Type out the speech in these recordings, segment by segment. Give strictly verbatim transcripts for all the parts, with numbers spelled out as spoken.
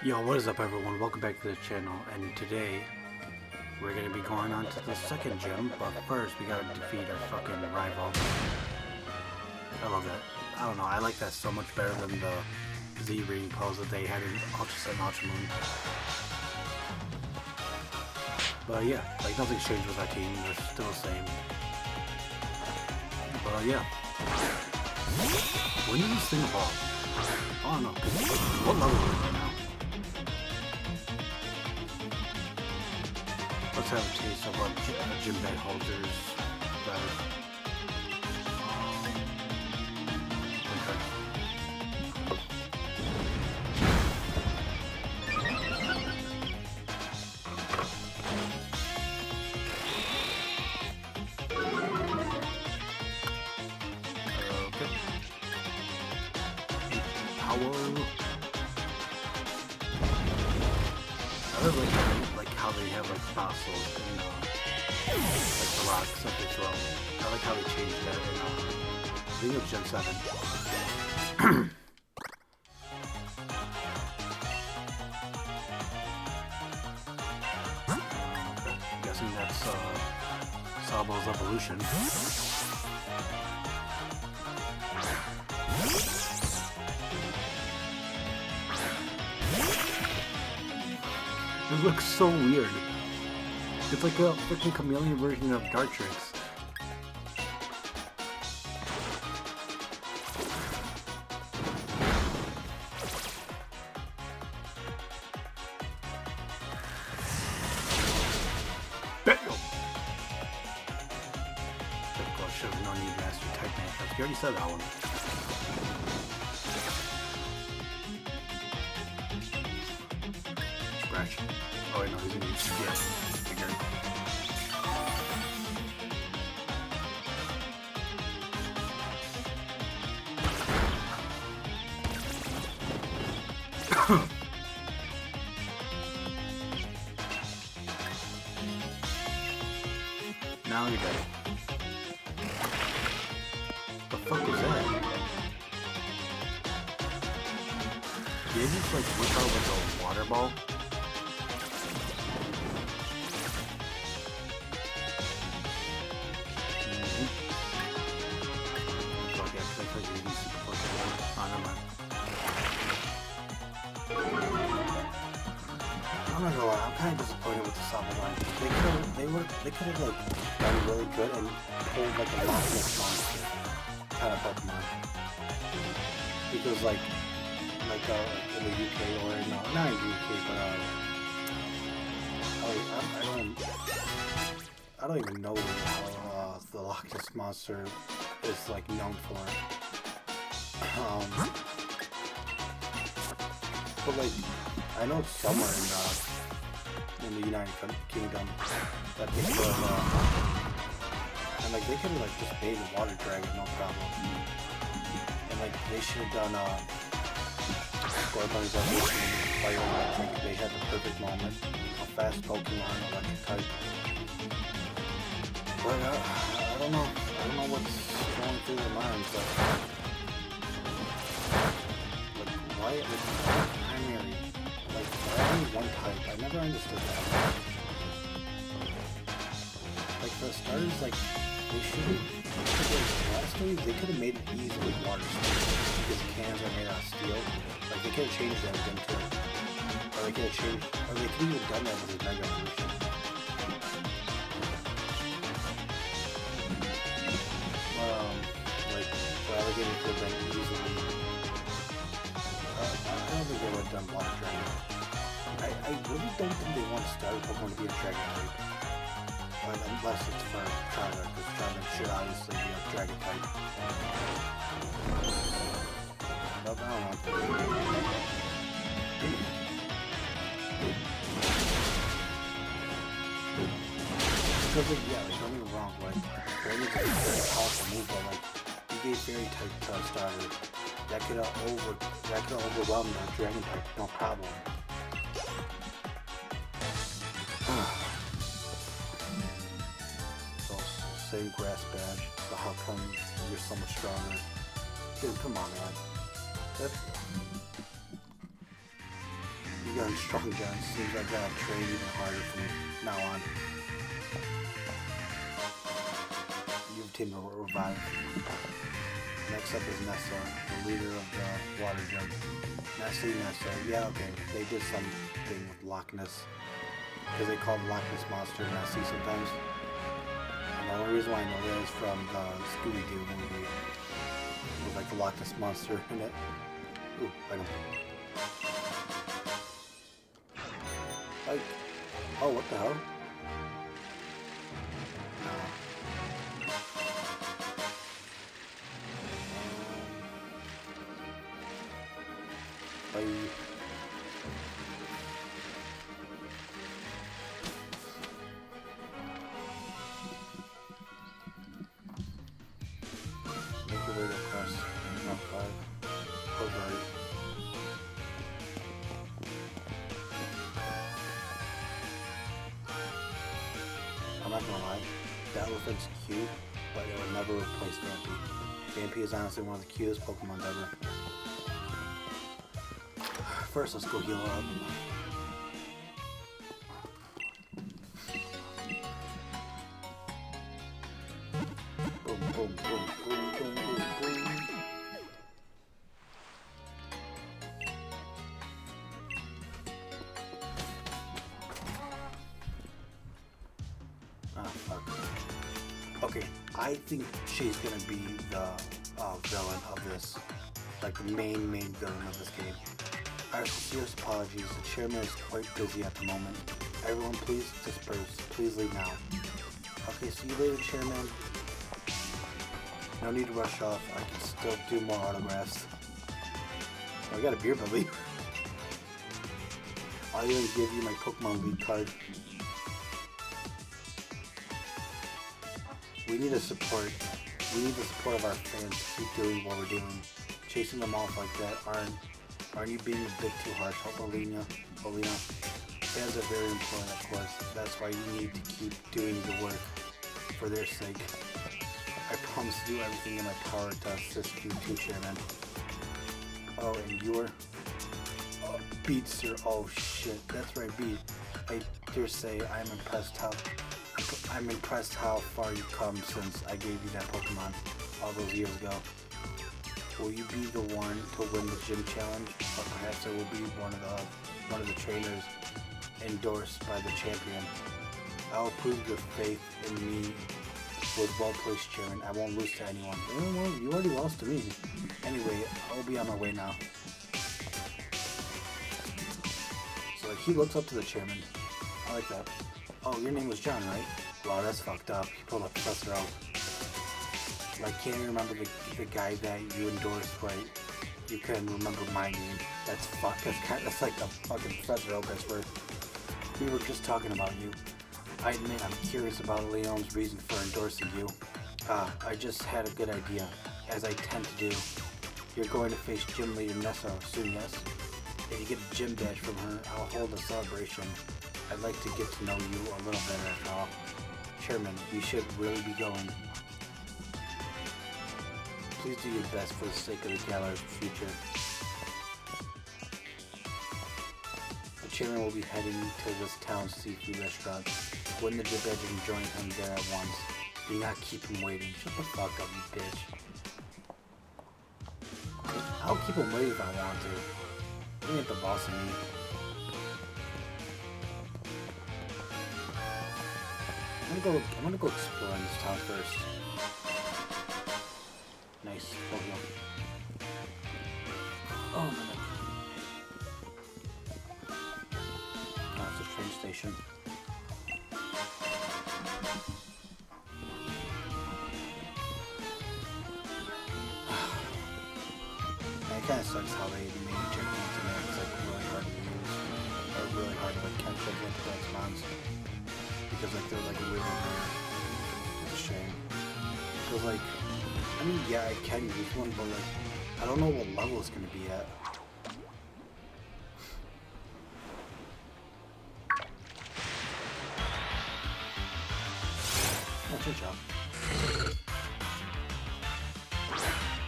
Yo, what is up everyone? Welcome back to the channel, and today we're gonna be going on to the second gym, but first we gotta defeat our fucking rival. I love that. I don't know, I like that so much better than the Z-Ring pose that they had in Ultra Sun and Ultra Moon. But yeah, like nothing's changed with our team, we're still the same. But yeah. When did this thing evolve? I don't know. What level is it right now? Let's have a taste of what gym bag holders better. Okay. Power. I really like, like how they have like fossils and uh, like the rocks that they throw. I like how they changed that in uh, I think it was Gen seven. Okay. Guessing that's uh, Sabo's evolution. It looks so weird. It's like a freaking chameleon version of Dartrix. Bam! Typical, should have known you'd master type matchups. You already said that one. Scratch. Oh wait, no, he's gonna use yeah, figure. Now you're dead. The fuck was that? Did he just like whip out like a water ball? I'm not gonna lie, I'm kind of disappointed with the Sabo line. They could have, they were, they could have like done really good and pulled like a Loch Ness Monster kind of Pokemon. Because like, like uh, in the U K or no, not in the U K, but uh, I, I, I don't, I don't even know how uh, the Loch Ness Monster is like known for. Um, but like, I know it's somewhere in uh, in the United Kingdom that they could have, uh, and like they could have like just made a water dragon, no problem. And like they should have done uh, Scorbunny's evolution and Fire Electric. They had the perfect moment, a fast Pokemon, electric type. But uh, I don't know, I don't know what's going through their minds. But, like, why is it primary? Like, why only one type? I never understood that. Like, for starters, like, they shouldn't, like, last time, they could have made it easily water steel, because cans are made out of steel. Like, they could have changed that again, too. Or they could have changed, or they could have even done that with a Mega Evolution. Um, like, for Alligator could have been easily, uh, I don't think they would have done Water Dragon. I, I really don't think they want to start Pokemon to be a Dragon type. Like, unless it's for Charmander, because Charmander should obviously be a Dragon type. But I don't know. Because, like, yeah, like, don't get me wrong, like, Fairy is a very powerful move, but, like, you gave Fairy type to a starter. That could have over, that could have overwhelmed that Dragon type, no problem. So, same grass badge, but how come you're so much stronger? Dude, come on, man. That's, you and strong giants. Seems like I gotta train even harder from now on. You've teamed to revive. Next up is Nessa, the leader of the water jump. Nessie, Nessa. Yeah, okay. They did something with Loch Ness. Because they called Loch Ness Monster Nessie sometimes. And the only reason why I know that is from the Scooby-Doo movie. With like the Loch Ness Monster in it. Ooh, item. Like, oh, what the hell? Bye. Make your way across Mount five. Hogwarts. I'm not gonna lie, that elephant's cute, but it will never replace Vampy. Vampy is honestly one of the cutest Pokemon ever. First, let's go heal up. Boom, boom, boom, boom, boom, boom, boom. Ah, fuck. Okay, I think she's gonna be the uh, villain of this. Like the main, main villain of this game. Our sincerest apologies, the chairman is quite busy at the moment. Everyone please disperse, please leave now. Okay, see you later, chairman. No need to rush off, I can still do more autographs. Oh, I got a beer belly. I'll even give you my Pokemon League card. We need the support. We need the support of our fans to keep doing what we're doing. Chasing them off like that aren't Aren't you being a bit too harsh? Help Alina. Alina. Fans are very important, of course. That's why you need to keep doing the work for their sake. I promise to do everything in my power to assist you too, Chairman. Oh, and you're... Oh, Beat, sir. Oh, shit. That's right, Beat. I dare say I'm impressed how... I'm impressed how far you've come since I gave you that Pokemon all those years ago. Will you be the one to win the gym challenge, or perhaps I will be one of the one of the trainers endorsed by the champion? I will prove your faith in me with well-placed, Chairman. I won't lose to anyone. Oh, well, you already lost to me. Anyway, I'll be on my way now. So like, he looks up to the chairman. I like that. Oh, your name was John, right? Wow, that's fucked up. You pulled a Professor Oak. Like, can't you remember the, the guy that you endorsed, right? You couldn't remember my name. That's fuck. That's, kind of, that's like the fucking Professor Oak, I swear. We were just talking about you. I admit I'm curious about Leon's reason for endorsing you. Ah, uh, I just had a good idea, as I tend to do. You're going to face Gym Leader Nessa soon, yes? If you get a gym badge from her, I'll hold a celebration. I'd like to get to know you a little better after all. Chairman, we should really be going. Please do your best for the sake of the gallery's future. The chairman will be heading to this town's seafood restaurant. Win the gym badge and join him there at once. Do not keep him waiting. Shut the fuck up, you bitch. I'll keep him waiting if I want to. You ain't the boss of me. I'm gonna go. I'm gonna go explore in this town first. Nice. Oh, yeah. Oh no. Oh, it's a train station. And it kind of sucks how they made it turn into me. It's like really hard to use, or really hard to like catch up with those mons. Because like they're like really rare. It's a shame. Because like, I mean, yeah, I can use one, but like, I don't know what level it's gonna be at. Oh, good job.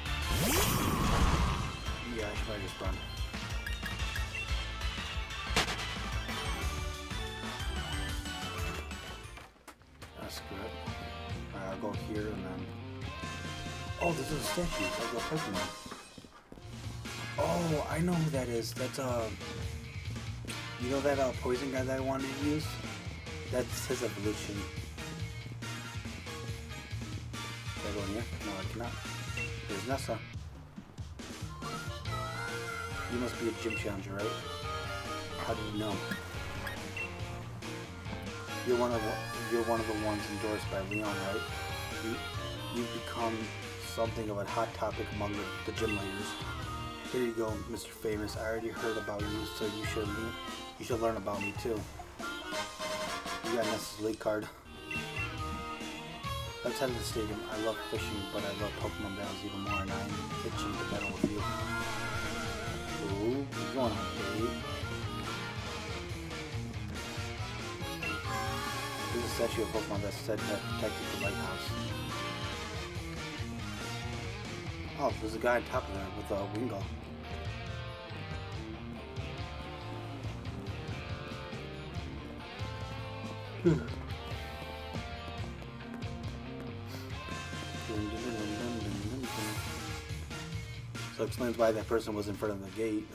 Yeah, I should probably just run. here and then... Oh, there's a statue of the Pokemon. Oh, I know who that is. That's, uh... You know that uh, poison guy that I wanted to use? That's his evolution. Can I go in here? No, I cannot. There's Nessa. You must be a gym challenger, right? How do you know? You're one of you're one of the ones endorsed by Leon, right? You you've become something of a hot topic among the, the gym leaders. Here you go, Mister Famous. I already heard about you, so you should you should learn about me too. You got Nessa's league card. Let's head to the stadium. I love fishing, but I love Pokemon battles even more, and I'm itching to battle with you. Ooh, what's going on, babe? There's a statue of Pokemon that said that protected the lighthouse. Oh, there's a guy on top of there with a Wingull. So it explains why that person was in front of the gate.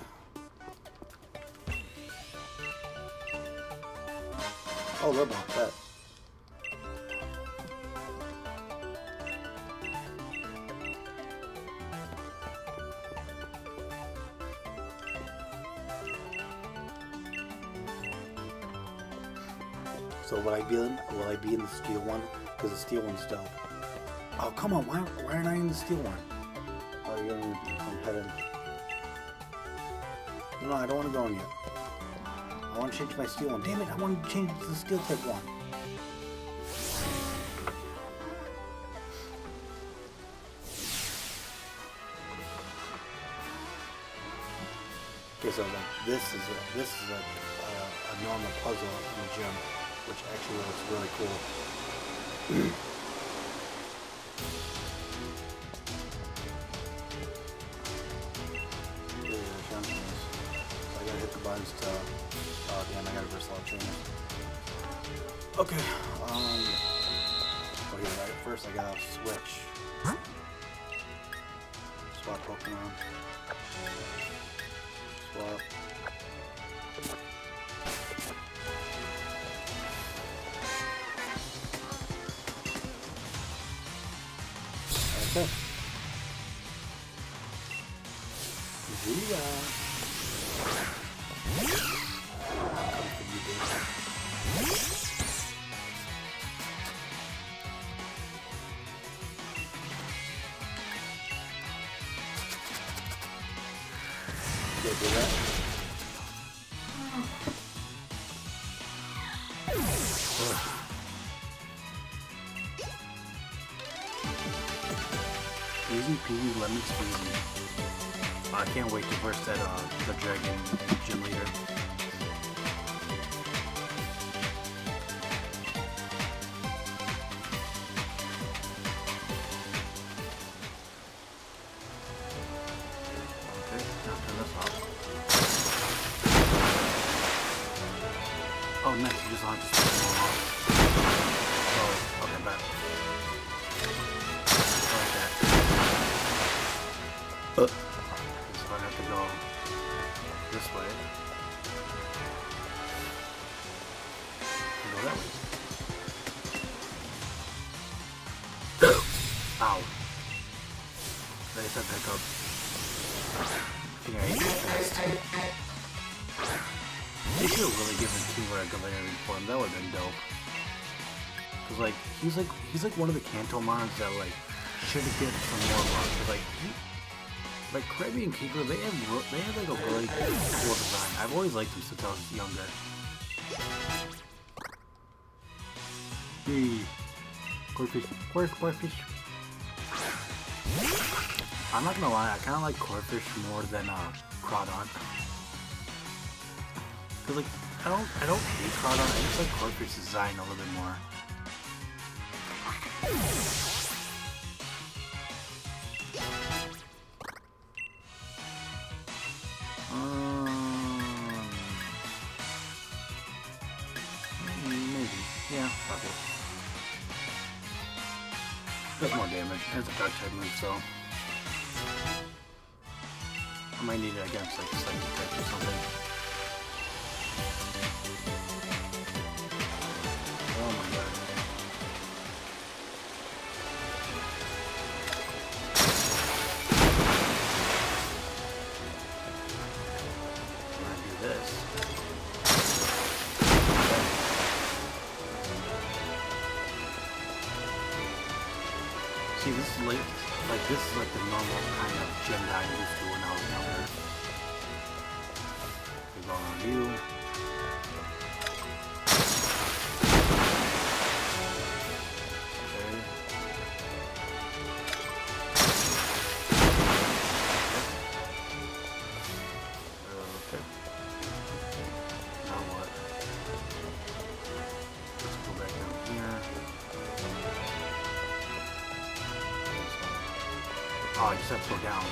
Oh, look about that. So will I be in? Will I be in the steel one? Because the steel one's dope. Oh come on! Why, why aren't I in the steel one? Oh, you're gonna come head in. No, I don't want to go in yet. I want to change my steel one. Damn it! I want to change it to the steel type one. Okay, so like this is a this is a uh, a normal puzzle in the gym, which actually looks really cool. To, oh damn, I gotta reverse all trainers. Okay, um, oh here, right, first I gotta switch. Swap Pokemon. Swap. Okay. Yeah. Do that. Easy peasy lemon squeezy. I can't wait to first that uh the dragon gym leader. Oh, nice, you just launched this one off. Oh, okay, bad. I like that. Uh. So I have to go this way. And go that way. Ow. They said pick up. I think I ate it fast. They should have really given Keeler a Galarian form. That would have been dope. Cause like he's like he's like one of the Kanto mons that like should get some more love. Cause like he, like Krabby and Keeler, they have they have like a really cool design. I've always liked them since I was younger. Hey, Corphish, where's Corphish? I'm not gonna lie, I kind of like Corphish more than uh, Crawdon. Cause like I don't I don't hate Crawdon. I just like Corphish's design a little bit more. Um, maybe, yeah, fuck it. Does more damage. It's a dark type move, so I might need it against like a psychic type or something. Oh my god. I'm gonna do this. See, this is like, like this is like the normal kind of gym that I used to when I was younger. We go on you. Okay. Okay. Now what? Let's go back down here. Oh, I just have to go down.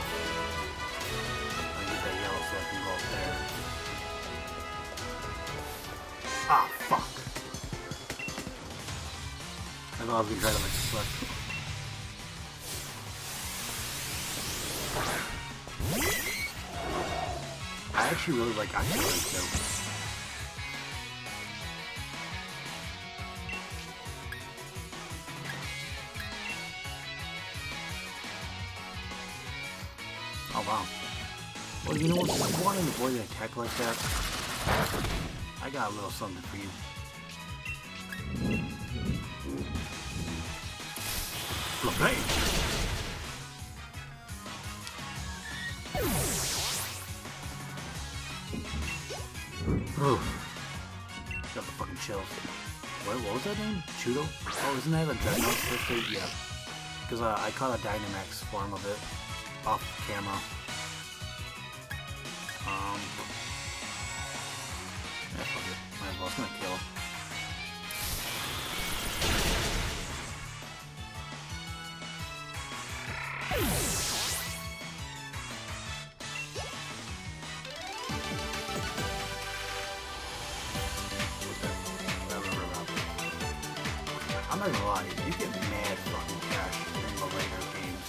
I need that yellow so I can go up there. Ah, fuck. I thought I was gonna try to like select. I actually really like Octillery too. Oh wow. Well, you know what? If you want to avoid an attack like that, I got a little something for you. Play. Got the fucking chills. What, what was that name? Chudo? Oh, isn't that a Dreadnought first aid? Yeah. Because uh, I caught a Dynamax form of it off camera. Um. Yeah, fuck it. Might as well. It's gonna kill. I'm not gonna lie, you get mad fucking cash in the later games.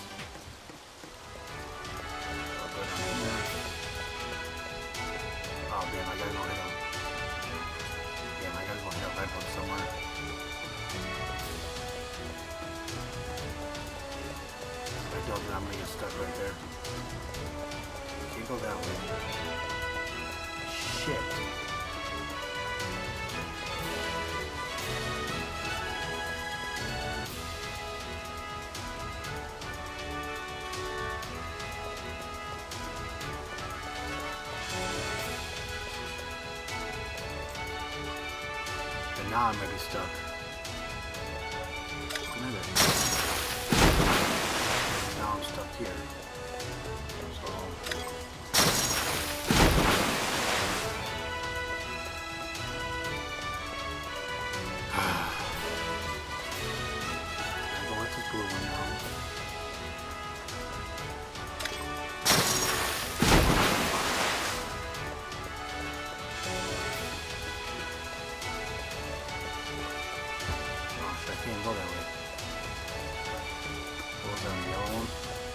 Oh damn, I gotta go hit up. Damn, I gotta go hit up Redwood somewhere. If I don't, then I'm gonna get stuck right there. Can't go that way. Shit. Now I might be stuck. Now I'm stuck here. So. I'm going to this blue one now. I can't go that way. Go down the yellow one.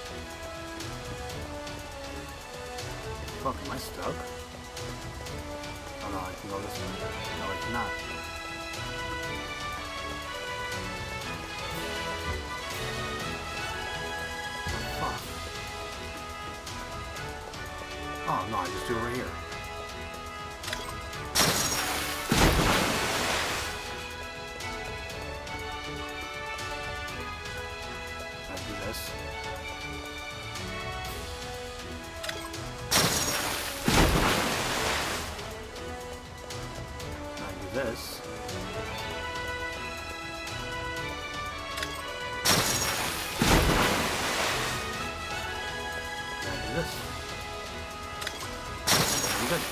Fuck, am I stuck? Oh no, I can go this way. No, I cannot. Fuck. Oh no, I just do it right here. This. I do this. I do this. I'm good.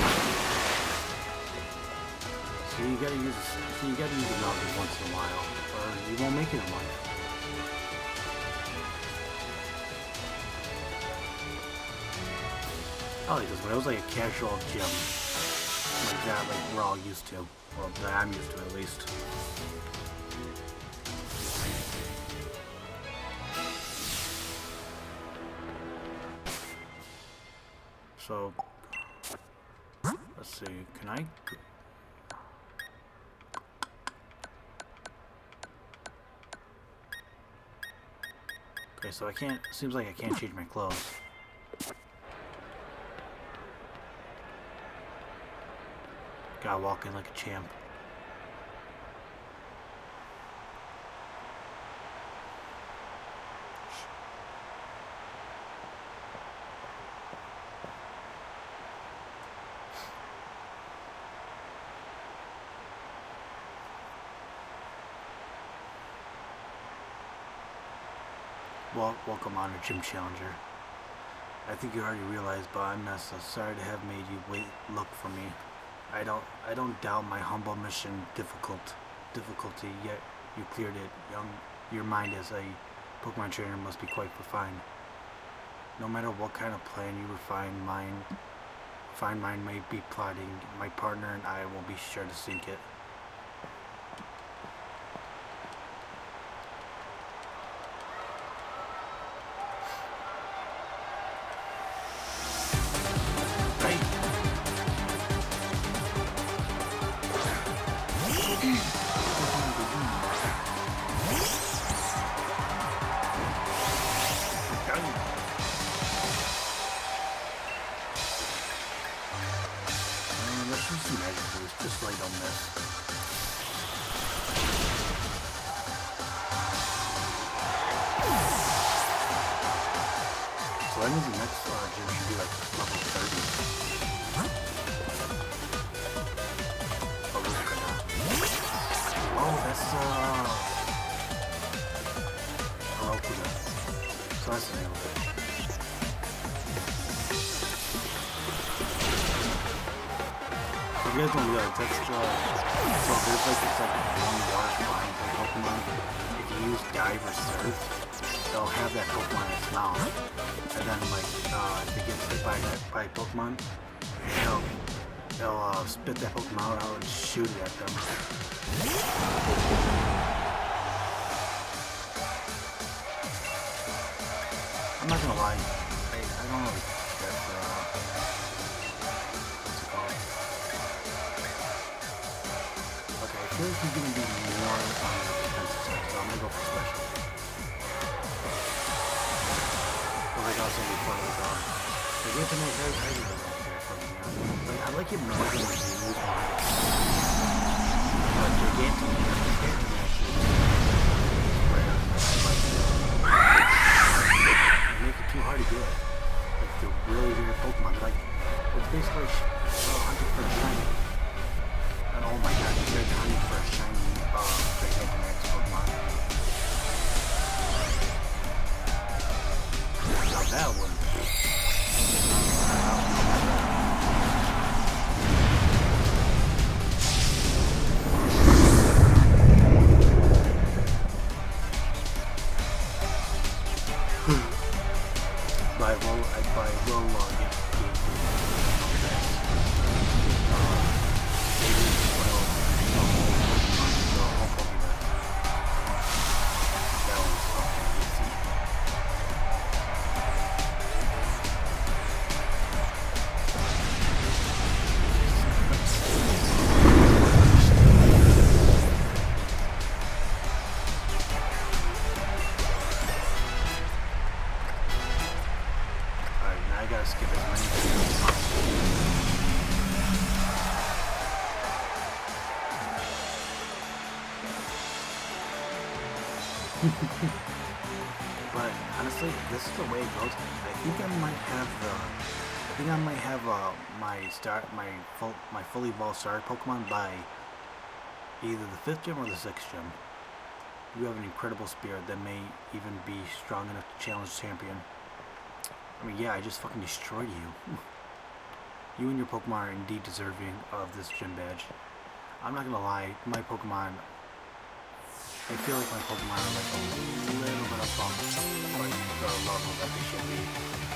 So you gotta use so you gotta use the mountain once in a while, or you won't make it in life. Probably because when it was like a casual gym, like that, like we're all used to, well, that I'm used to at least. So, let's see, can I... Okay, so I can't, seems like I can't change my clothes. Gotta walk in like a champ. Well, welcome on to Gym Challenger. I think you already realized, but I'm not so sorry to have made you wait look for me. I don't I don't doubt my humble mission difficult difficulty, yet you cleared it. Young your mind as a Pokemon trainer must be quite refined. No matter what kind of plan you refine mine fine mind may be plotting, my partner and I will be sure to sink it. Just like on this. So that means the next uh, gym should be like level thirty. Oh, look at that. Oh, that's uh Orokuda. So that's the name of it. If you guys don't realize, that's uh, so there's like this like one water flying type Pokemon. If you use Dive or Surf, they'll have that Pokemon in its mouth. And then like uh, if it gets hit by that by Pokemon, they'll they'll uh, spit that Pokemon out and shoot it at them. I'm not gonna lie, I, I don't really care for uh, I feel like he's going to be more on the defensive side, so I'm going to go for special. But like I was saying before, like, um, the game to make very heavy with that character. Like, I like it more than the move on it. But the game to make the character actually rare. I like it. They make it too hard to get. Like, the really weird Pokemon. They're like, it's basically like hunting for a shiny. Oh my god, you're hunting for a shiny uh, Gigantamax Pokemon. Now that one. But I will, I, but I will uh, get But honestly, this is the way it goes. I think I might have the. I think I might have uh, my start, my full, my fully evolved starter Pokemon by either the fifth gym or the sixth gym. You have an incredible spirit that may even be strong enough to challenge champion. I mean, yeah, I just fucking destroyed you. You and your Pokemon are indeed deserving of this gym badge. I'm not gonna lie, my Pokemon. I feel like my Pokemon are like a little bit above like the level that they should be.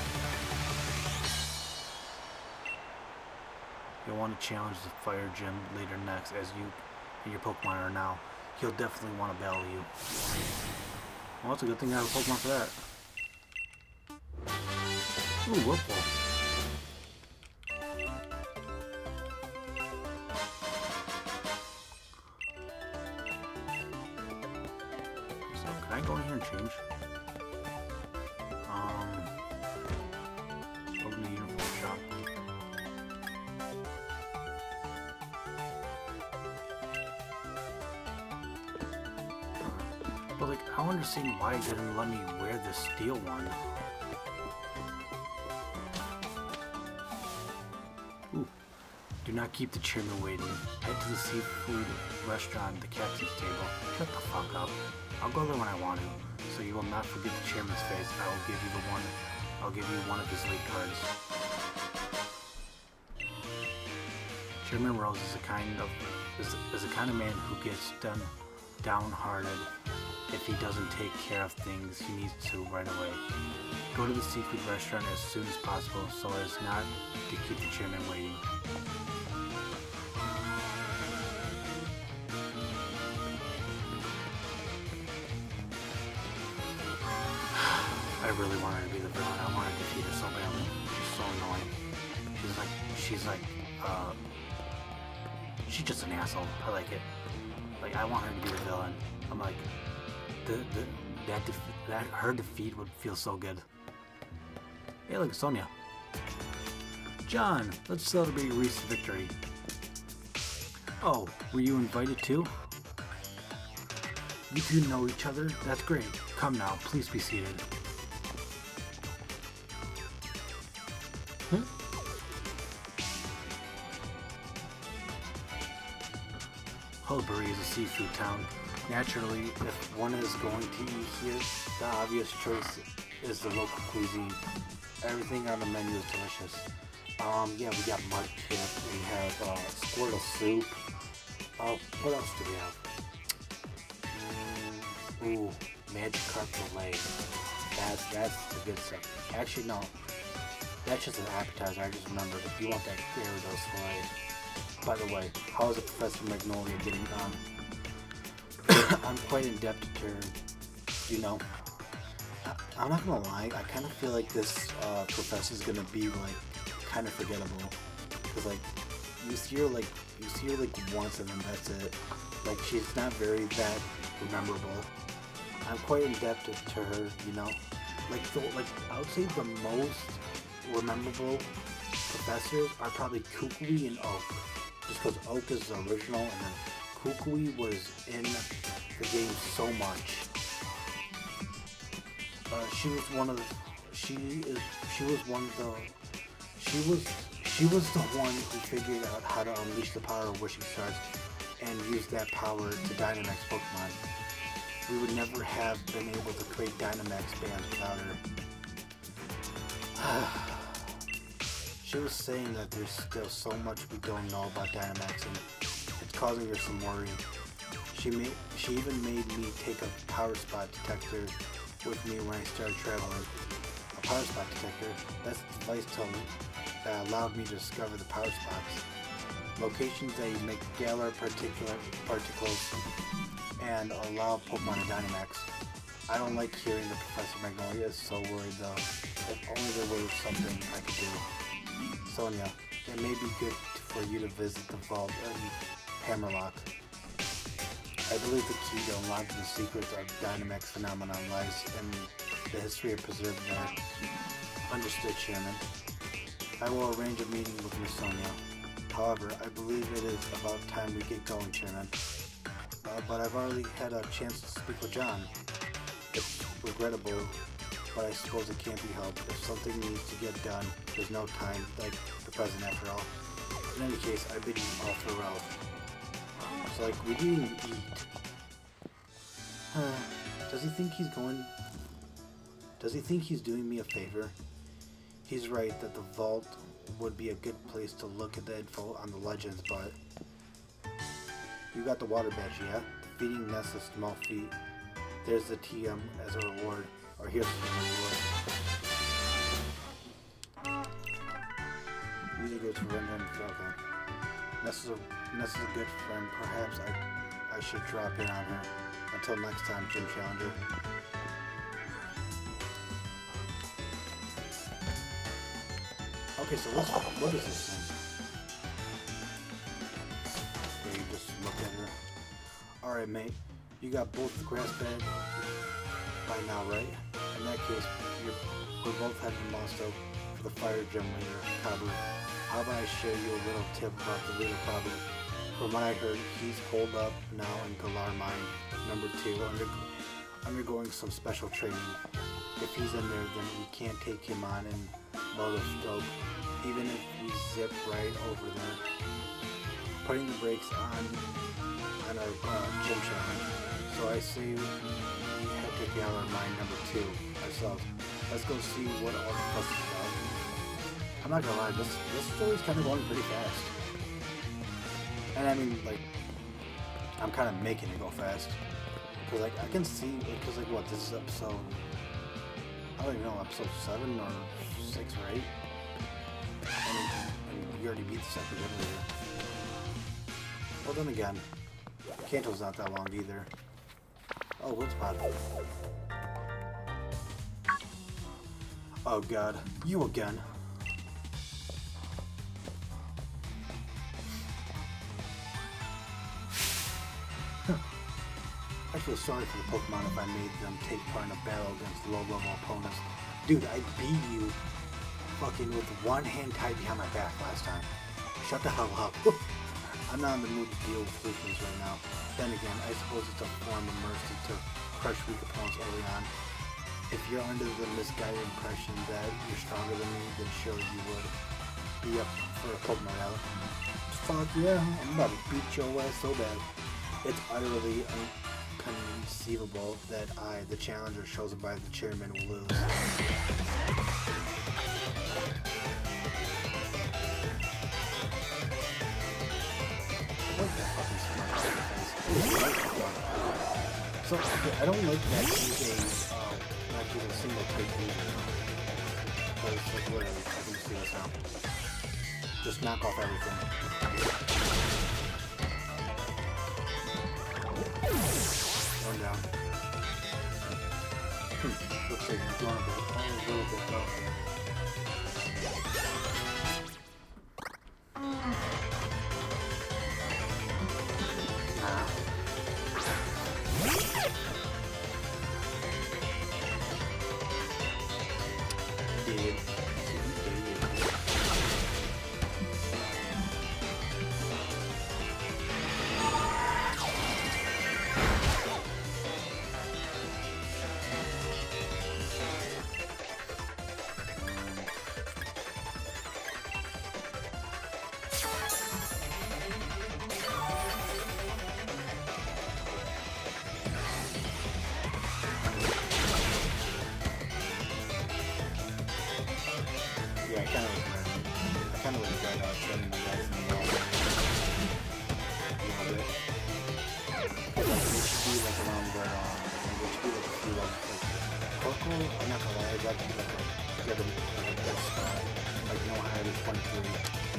You'll want to challenge the Fire Gym later next, as you and your Pokemon are now. He'll definitely want to battle you. Well, it's a good thing I have a Pokemon for that. Ooh, Whirlpool. change. Um, open the uniform shop. But like, I don't understand why it didn't let me wear the steel one. Ooh. Do not keep the chairman waiting. Head to the seafood restaurant, the captain's table. Shut the fuck up. I'll go there when I want to, so you will not forget the chairman's face. I will give you the one. I'll give you one of his late cards. Chairman Rose is a kind of is, is a kind of man who gets done downhearted if he doesn't take care of things he needs to right away. Go to the seafood restaurant as soon as possible so as not to keep the chairman waiting. I really want her to be the villain. I want to defeat her so badly. She's so annoying. She's like, she's like, uh, she's just an asshole. I like it. Like, I want her to be the villain. I'm like, the, the, that, def that, her defeat would feel so good. Hey, look, Sonia. John, let's celebrate your recent victory. Oh, were you invited too? You two know each other? That's great. Come now, please be seated. Huh? Hullbury is a seafood town. Naturally, if one is going to eat here, the obvious choice is the local cuisine. Everything on the menu is delicious. Um, yeah, we got mud tip, we have uh, squirtle soup. Uh, what else do we have? Mm, ooh, Magikarp fillet. That's, that's the good stuff. Actually, no. That's just an appetizer, I just remembered. If you want that Gyarados fillet. By the way, how is Professor Magnolia getting on? I'm quite indebted to her, you know. I'm not gonna lie, I kind of feel like this uh, professor's gonna be like kind of forgettable, cause like you see her like you see her like once and then that's it. Like she's not very that memorable. I'm quite indebted to her, you know. Like the like I would say the most memorable professors are probably Kukui and Oak, just because Oak is the original and then Kukui was in the game so much. Uh, she was one of the, she is she was one of the she was she was the one who figured out how to unleash the power of wishing stars and use that power to Dynamax Pokemon. We would never have been able to create Dynamax bands without her. She was saying that there's still so much we don't know about Dynamax and it's causing her some worry. She made she even made me take a power spot detector with me when I started traveling. A power spot detector, that's the device to, that allowed me to discover the power spots. Locations that emit Galar particular particles and allow Pokemon to Dynamax. I don't like hearing that Professor Magnolia is so worried though. If only there was something I could do. Sonia, it may be good for you to visit the vault in Hammerlock. I believe the key to unlocking the secrets of Dynamax phenomenon lies in the history of preserved there. Understood, Chairman. I will arrange a meeting with Miss Sonia. However, I believe it is about time we get going, Chairman. Uh, but I've already had a chance to speak with John. It's regrettable, but I suppose it can't be helped. If something needs to get done, there's no time like the present after all. In any case, I bid you all farewell. So like, we didn't even eat. Uh, does he think he's going... Does he think he's doing me a favor? He's right that the vault would be a good place to look at the info on the legends, but... You got the water badge, yeah? Feeding nests of small feet. There's the T M as a reward. Or here's the reward. Music goes to render and okay. Ness is a Ness is a good friend. Perhaps I I should drop in on her. Until next time, Gym Challenger. Okay, so what's, what is this thing? Where you just look at her. Alright, mate. You got both the grass bed. Uh, by now, right? In that case, you're, we're both heading Mosto for the fire gem leader, Kabu. How about I share you a little tip about the leader, Kabu? From what I heard, he's holed up now in Galar Mine, number two, under, undergoing some special training. If he's in there, then we can't take him on and load a scope, even if we zip right over there, putting the brakes on on our uh, gym challenge. So I say we head to Galar Mine number two ourselves. Let's go see what all the fuss is about. I'm not gonna lie, this this story's kind of going pretty fast. And I mean, like, I'm kind of making it go fast. Because, like, I can see, because, like, what, this is episode, I don't even know, episode seven or six or eight? And, and you already beat the second generator. Well, then again, Kanto's not that long either. Oh, what's pot? Oh, God. You again. I feel sorry for the Pokemon if I made them take part in a battle against low-level opponents. Dude, I beat you fucking with one hand tied behind my back last time. Shut the hell up. I'm not in the mood to deal with weakness right now. Then again, I suppose it's a form of mercy to crush weak opponents early on. If you're under the misguided impression that you're stronger than me, then sure you would be up for a Pokemon battle. Fuck yeah, I'm about to beat your ass so bad. It's utterly inconceivable that I, the challenger chosen by the chairman, will lose. What the fucking smart face? So, okay, I don't like that he's a, um, like he's a single type leader. Because, like, whatever, I can see this now. Just knock off everything. One down. Hmm. Looks like he's going a bit. Oh, a little bit low. Dude. Yeah, I kind of regret it. I kind of regret uh, sending you guys in the wall. A little bit. But like, it should be like around where, uh, like, it should be like a few levels. Like, Coco, I'm not gonna lie, that could be like a, get a, like a good spot. Like, no higher than twenty-three.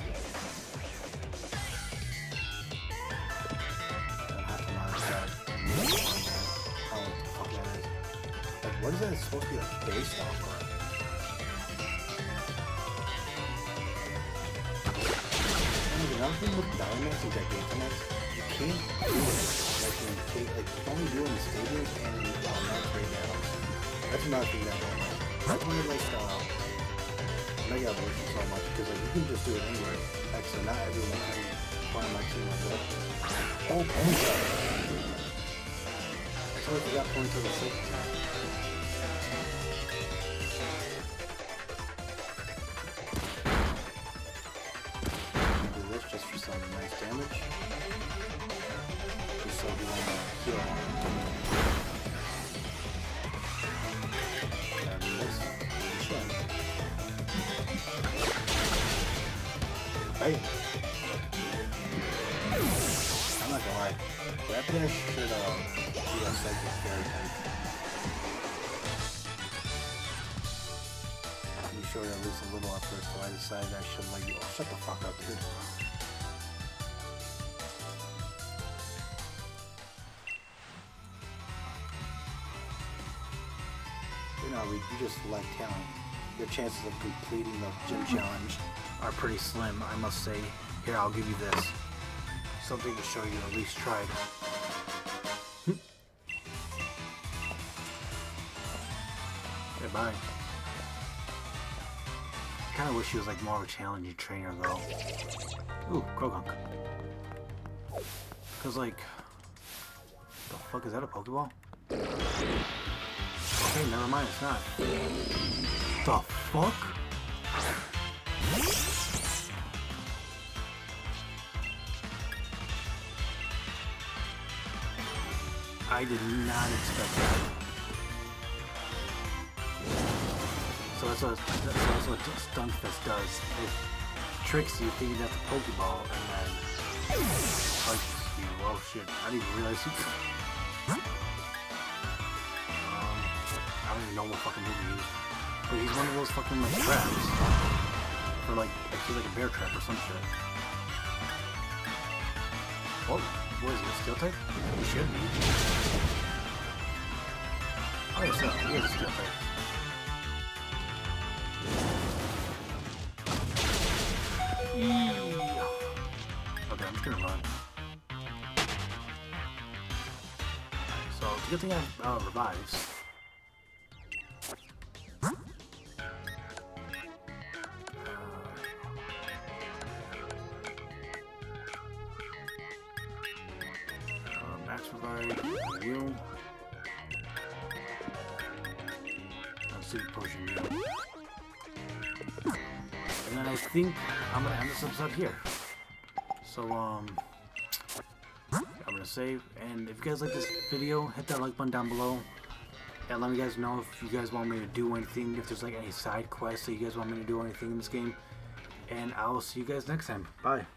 And half the amount of that. How the fuck that is. Like, what is that supposed to be like based off of? Another thing with Dynamax and Gigantamax, you can't do it like in like you can only do it in stadiums and in uh, match rate battles. That's another thing that I don't like. That's why I like uh, Mega Evolution so much, because like you can just do it anywhere. Actually, not everyone can find my team like that. Oh, Ponyta! I feel like you got Ponyta the sixth time. Just for some nice damage. Just so we want to heal. And this. Sure. Hey! I'm not gonna lie. Rapidash should uh, be a psychic fairy type. You showed at least a little at first, so I decided I should let you. Oh, shut the fuck up, dude. You just like talent. Your chances of completing the gym challenge are pretty slim, I must say. Here, I'll give you this. Something to show you at least tried. bye. I kinda wish he was like more of a challenging trainer though. Ooh, Krogunk. Cause like, the fuck is that, a Pokeball? Okay, never mind, it's not. The fuck? I did not expect that. So that's what, that's what Stunfisk does. It tricks you thinking that's a Pokeball and then punches you. Oh shit, I didn't even realize he... um, I don't even know what fucking move he used. But he's one of those fucking like traps. Or like, actually like a bear trap or some shit. Oh, what is he, a steel type? He should be. Oh yeah, so he is a steel type. Okay, I'm just gonna run. So, it's a good thing I uh, revives. Uh, uh, max revive, heal. Uh, super potion heal. And then I think I'm gonna end this episode here. So, um, I'm gonna save, and if you guys like this video, hit that like button down below, and let me guys know if you guys want me to do anything, if there's like any side quests that you guys want me to do anything in this game, and I will see you guys next time. Bye.